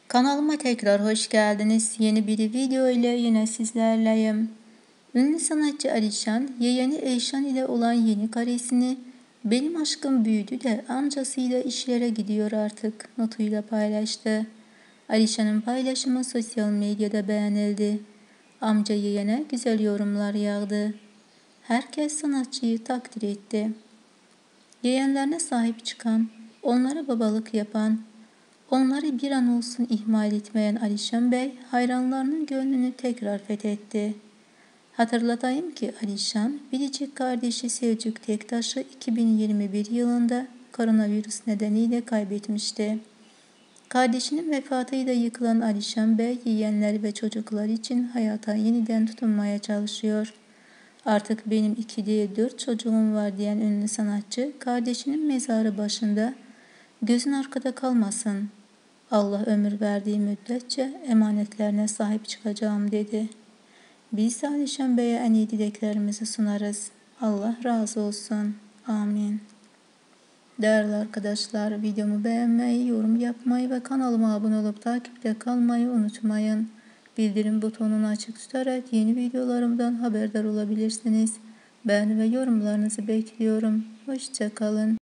Kanalıma tekrar hoş geldiniz. Yeni bir video ile yine sizlerleyim. Ünlü sanatçı Alişan, yeğeni Eyşan ile olan yeni karesini "Benim aşkım büyüdü de amcasıyla işlere gidiyor artık" notuyla paylaştı. Alişan'ın paylaşımı sosyal medyada beğenildi. Amca yeğene güzel yorumlar yağdı. Herkes sanatçıyı takdir etti. Yeğenlerine sahip çıkan, onlara babalık yapan, onları bir an olsun ihmal etmeyen Alişan Bey, hayranlarının gönlünü tekrar fethetti. Hatırlatayım ki Alişan, biricik kardeşi Selçuk Tektaş'ı 2021 yılında koronavirüs nedeniyle kaybetmişti. Kardeşinin vefatıyla yıkılan Alişan Bey, yeğenleri ve çocuklar için hayata yeniden tutunmaya çalışıyor. "Artık benim 2 değil 4 çocuğum var" diyen ünlü sanatçı, kardeşinin mezarı başında "Gözün arkada kalmasın. Allah ömür verdiği müddetçe emanetlerine sahip çıkacağım" dedi. Biz de Alişan Bey'e en iyi dileklerimizi sunarız. Allah razı olsun. Amin. Değerli arkadaşlar, videomu beğenmeyi, yorum yapmayı ve kanalıma abone olup takipte kalmayı unutmayın. Bildirim butonunu açık tutarak yeni videolarımdan haberdar olabilirsiniz. Beğeni ve yorumlarınızı bekliyorum. Hoşça kalın.